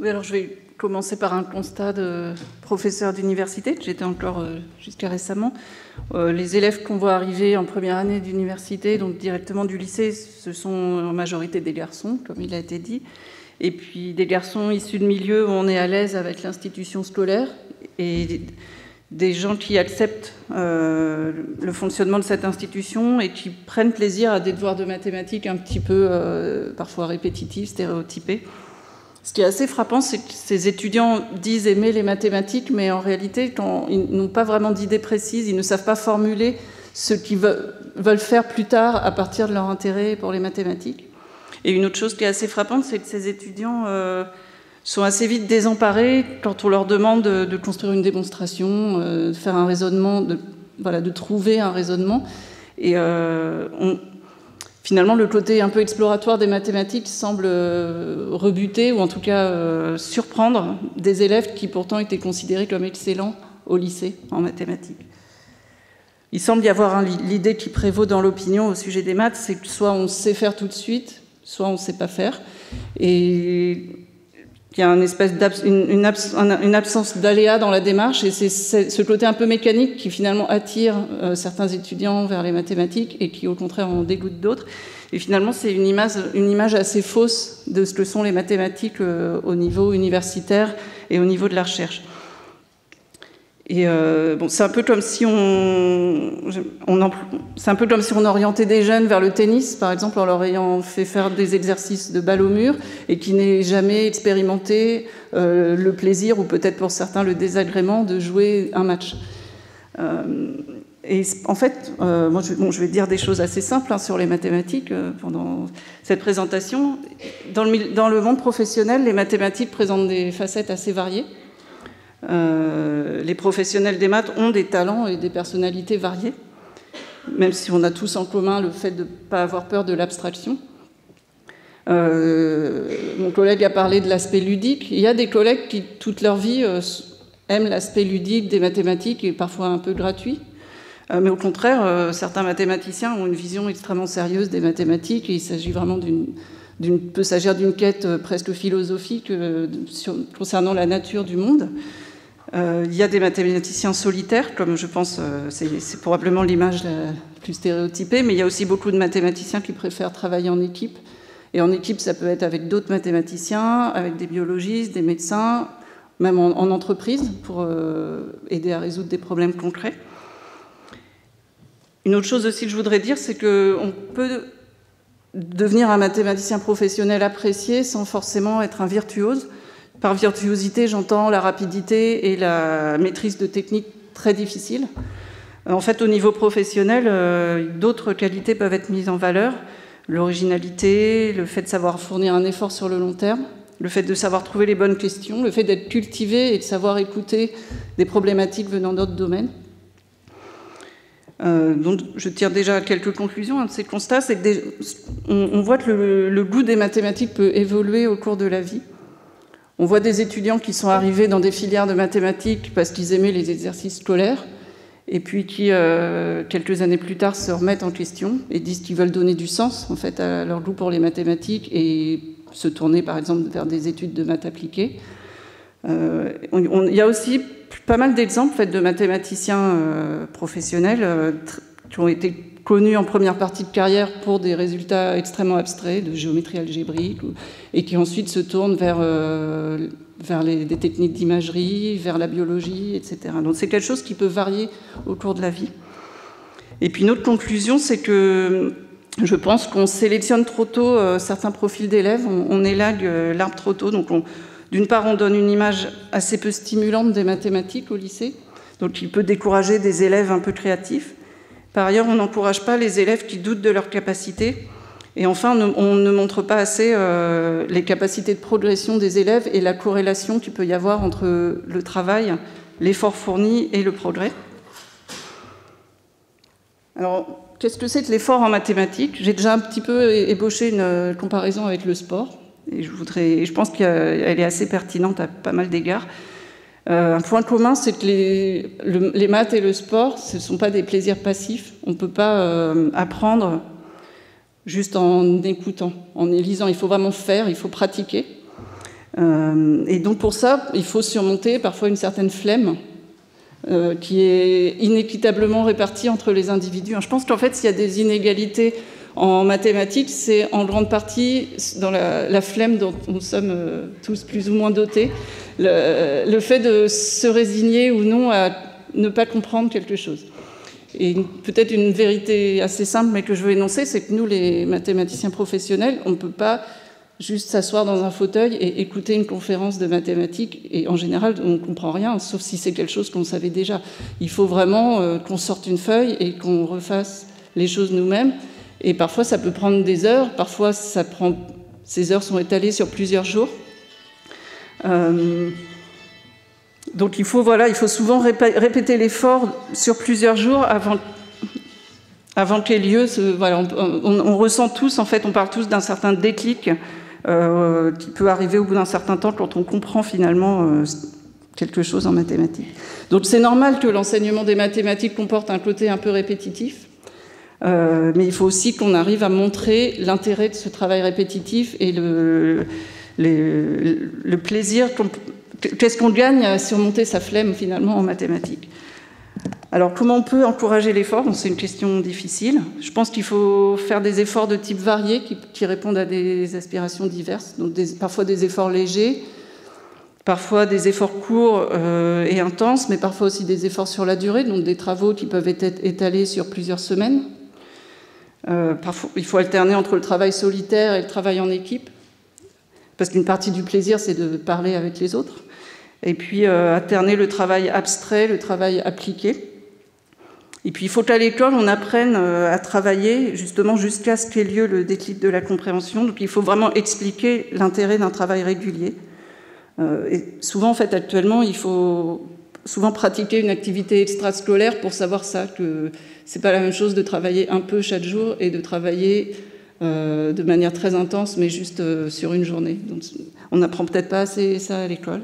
Oui, alors je vais commencer par un constat de professeur d'université. J'étais encore jusqu'à récemment. Les élèves qu'on voit arriver en première année d'université, donc directement du lycée, ce sont en majorité des garçons, comme il a été dit. Et puis des garçons issus de milieux où on est à l'aise avec l'institution scolaire et des gens qui acceptent le fonctionnement de cette institution et qui prennent plaisir à des devoirs de mathématiques un petit peu parfois répétitifs, stéréotypés. Ce qui est assez frappant, c'est que ces étudiants disent aimer les mathématiques, mais en réalité, quand ils n'ont pas vraiment d'idées précises, ils ne savent pas formuler ce qu'ils veulent faire plus tard à partir de leur intérêt pour les mathématiques. Et une autre chose qui est assez frappante, c'est que ces étudiants sont assez vite désemparés quand on leur demande de construire une démonstration, de faire un raisonnement, de trouver un raisonnement. Et finalement, le côté un peu exploratoire des mathématiques semble rebuter, ou en tout cas surprendre des élèves qui pourtant étaient considérés comme excellents au lycée en mathématiques. Il semble y avoir l'idée qui prévaut dans l'opinion au sujet des maths, c'est que soit on sait faire tout de suite, soit on ne sait pas faire. Et il y a une absence d'aléa dans la démarche, et c'est ce côté un peu mécanique qui finalement attire certains étudiants vers les mathématiques et qui au contraire en dégoûte d'autres. Et finalement, c'est une image assez fausse de ce que sont les mathématiques au niveau universitaire et au niveau de la recherche. Et c'est un peu comme si on orientait des jeunes vers le tennis, par exemple, en leur ayant fait faire des exercices de balle au mur et qui n'aient jamais expérimenté le plaisir, ou peut-être pour certains le désagrément, de jouer un match. Et en fait, moi, je vais dire des choses assez simples sur les mathématiques pendant cette présentation. Dans le monde professionnel, les mathématiques présentent des facettes assez variées. Les professionnels des maths ont des talents et des personnalités variées, même si on a tous en commun le fait de ne pas avoir peur de l'abstraction. Mon collègue a parlé de l'aspect ludique. Il y a des collègues qui, toute leur vie, aiment l'aspect ludique des mathématiques et parfois un peu gratuit. Mais au contraire, certains mathématiciens ont une vision extrêmement sérieuse des mathématiques, et il s'agit vraiment peut s'agir d'une quête presque philosophique concernant la nature du monde. Il y a des mathématiciens solitaires, comme je pense, c'est probablement l'image la plus stéréotypée, mais il y a aussi beaucoup de mathématiciens qui préfèrent travailler en équipe. Et en équipe, ça peut être avec d'autres mathématiciens, avec des biologistes, des médecins, même en entreprise, pour aider à résoudre des problèmes concrets. Une autre chose aussi que je voudrais dire, c'est qu'on peut devenir un mathématicien professionnel apprécié sans forcément être un virtuose. Par virtuosité, j'entends la rapidité et la maîtrise de techniques très difficiles. En fait, au niveau professionnel, d'autres qualités peuvent être mises en valeur. L'originalité, le fait de savoir fournir un effort sur le long terme, le fait de savoir trouver les bonnes questions, le fait d'être cultivé et de savoir écouter des problématiques venant d'autres domaines. Donc, je tire déjà quelques conclusions de ces constats. C'est que on voit que le goût des mathématiques peut évoluer au cours de la vie. On voit des étudiants qui sont arrivés dans des filières de mathématiques parce qu'ils aimaient les exercices scolaires, et puis qui, quelques années plus tard, se remettent en question et disent qu'ils veulent donner du sens en fait, à leur goût pour les mathématiques et se tourner, par exemple, vers des études de maths appliquées. Il y a aussi pas mal d'exemples en fait, de mathématiciens professionnels qui ont été connus en première partie de carrière pour des résultats extrêmement abstraits, de géométrie algébrique, et qui ensuite se tournent vers des techniques d'imagerie, vers la biologie, etc. Donc c'est quelque chose qui peut varier au cours de la vie. Et puis une autre conclusion, c'est que je pense qu'on sélectionne trop tôt certains profils d'élèves, on élague l'arbre trop tôt. Donc d'une part, on donne une image assez peu stimulante des mathématiques au lycée, donc il peut décourager des élèves un peu créatifs. Par ailleurs, on n'encourage pas les élèves qui doutent de leurs capacités. Et enfin, on ne montre pas assez les capacités de progression des élèves et la corrélation qu'il peut y avoir entre le travail, l'effort fourni et le progrès. Alors, qu'est-ce que c'est que l'effort en mathématiques? J'ai déjà un petit peu ébauché une comparaison avec le sport. Et je pense qu'elle est assez pertinente à pas mal d'égards. Un point commun, c'est que les maths et le sport, ce ne sont pas des plaisirs passifs. On ne peut pas apprendre juste en écoutant, en lisant. Il faut vraiment faire, il faut pratiquer. Et donc pour ça, il faut surmonter parfois une certaine flemme qui est inéquitablement répartie entre les individus. Je pense qu'en fait, s'il y a des inégalités en mathématiques, c'est en grande partie dans la flemme dont nous sommes tous plus ou moins dotés, le fait de se résigner ou non à ne pas comprendre quelque chose. Et peut-être une vérité assez simple, mais que je veux énoncer, c'est que nous, les mathématiciens professionnels, on ne peut pas juste s'asseoir dans un fauteuil et écouter une conférence de mathématiques. Et en général, on ne comprend rien, sauf si c'est quelque chose qu'on savait déjà. Il faut vraiment qu'on sorte une feuille et qu'on refasse les choses nous-mêmes. Et parfois, ça peut prendre des heures. Parfois, ces heures sont étalées sur plusieurs jours. Donc, il faut souvent répéter l'effort sur plusieurs jours avant qu'ait lieu. On ressent tous, en fait, on parle tous d'un certain déclic qui peut arriver au bout d'un certain temps quand on comprend finalement quelque chose en mathématiques. Donc, c'est normal que l'enseignement des mathématiques comporte un côté un peu répétitif. Mais il faut aussi qu'on arrive à montrer l'intérêt de ce travail répétitif et le plaisir. Qu'est-ce qu'on gagne à surmonter sa flemme finalement en mathématiques? Alors comment on peut encourager l'effort? C'est une question difficile. Je pense qu'il faut faire des efforts de type varié qui répondent à des aspirations diverses. Donc parfois des efforts légers, parfois des efforts courts et intenses, mais parfois aussi des efforts sur la durée, donc des travaux qui peuvent être étalés sur plusieurs semaines. Parfois, il faut alterner entre le travail solitaire et le travail en équipe, parce qu'une partie du plaisir, c'est de parler avec les autres. Et puis, alterner le travail abstrait, le travail appliqué. Et puis, il faut qu'à l'école, on apprenne à travailler, justement, jusqu'à ce qu'ait lieu le déclic de la compréhension. Donc, il faut vraiment expliquer l'intérêt d'un travail régulier. Et souvent, en fait, actuellement, il faut souvent pratiquer une activité extrascolaire pour savoir ça, que c'est pas la même chose de travailler un peu chaque jour et de travailler de manière très intense, mais juste sur une journée. Donc, on n'apprend peut-être pas assez ça à l'école.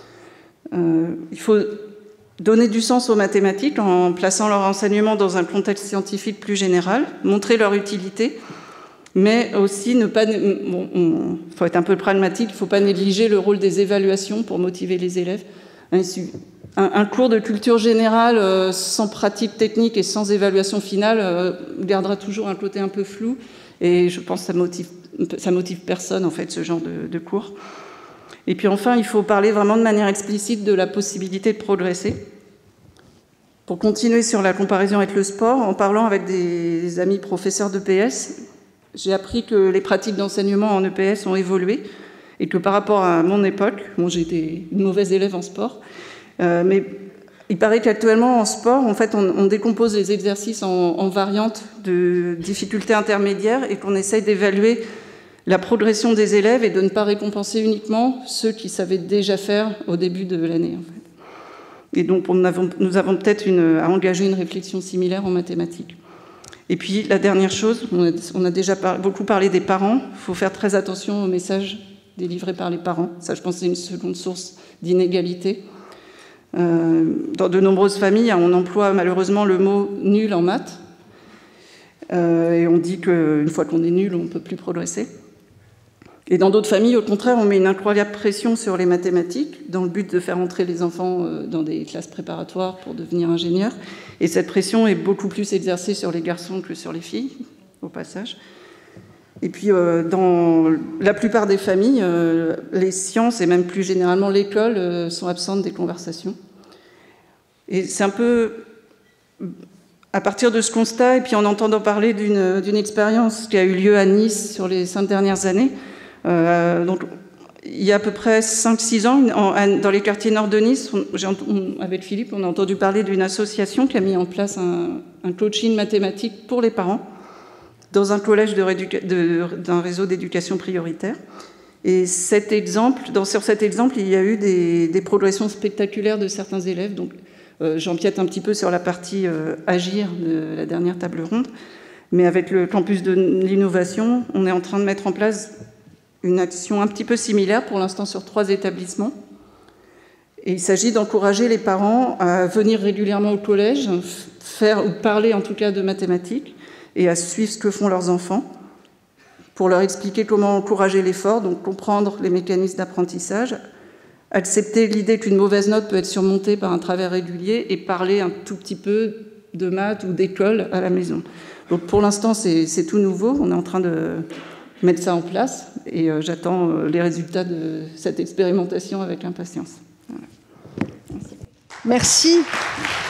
Il faut donner du sens aux mathématiques en plaçant leur enseignement dans un contexte scientifique plus général, montrer leur utilité, mais aussi ne pas... faut être un peu pragmatique, il ne faut pas négliger le rôle des évaluations pour motiver les élèves. Un cours de culture générale sans pratique technique et sans évaluation finale gardera toujours un côté un peu flou, et je pense que ça motive personne, en fait, ce genre de cours. Et puis enfin, il faut parler vraiment de manière explicite de la possibilité de progresser. Pour continuer sur la comparaison avec le sport, en parlant avec des amis professeurs d'EPS, j'ai appris que les pratiques d'enseignement en EPS ont évolué et que par rapport à mon époque, j'ai été une mauvaise élève en sport, mais il paraît qu'actuellement en sport, en fait, on décompose les exercices en variantes de difficultés intermédiaires et qu'on essaye d'évaluer la progression des élèves et de ne pas récompenser uniquement ceux qui savaient déjà faire au début de l'année. En fait. Et donc, nous avons peut-être à engager une réflexion similaire en mathématiques. Et puis, la dernière chose, on a déjà beaucoup parlé des parents. Il faut faire très attention aux messages délivrés par les parents. Ça, je pense, c'est une seconde source d'inégalité. Dans de nombreuses familles, on emploie malheureusement le mot « nul » en maths. Et on dit qu'une fois qu'on est nul, on ne peut plus progresser. Et dans d'autres familles, au contraire, on met une incroyable pression sur les mathématiques dans le but de faire entrer les enfants dans des classes préparatoires pour devenir ingénieurs. Et cette pression est beaucoup plus exercée sur les garçons que sur les filles, au passage. Et puis, dans la plupart des familles, les sciences, et même plus généralement l'école, sont absentes des conversations. Et c'est un peu à partir de ce constat, et puis en entendant parler d'une expérience qui a eu lieu à Nice sur les 5 dernières années, donc, il y a à peu près 5-6 ans, dans les quartiers nord de Nice, avec Philippe, on a entendu parler d'une association qui a mis en place un coaching mathématique pour les parents dans un collège d'un réseau d'éducation prioritaire. Et sur cet exemple, il y a eu des progressions spectaculaires de certains élèves. Donc, j'empiète un petit peu sur la partie agir de la dernière table ronde. Mais avec le campus de l'innovation, on est en train de mettre en place une action un petit peu similaire, pour l'instant sur 3 établissements. Et il s'agit d'encourager les parents à venir régulièrement au collège, faire ou parler en tout cas de mathématiques, et à suivre ce que font leurs enfants, pour leur expliquer comment encourager l'effort, donc comprendre les mécanismes d'apprentissage, accepter l'idée qu'une mauvaise note peut être surmontée par un travail régulier et parler un tout petit peu de maths ou d'école à la maison. Donc pour l'instant, c'est tout nouveau. On est en train de mettre ça en place et j'attends les résultats de cette expérimentation avec impatience. Voilà. Merci.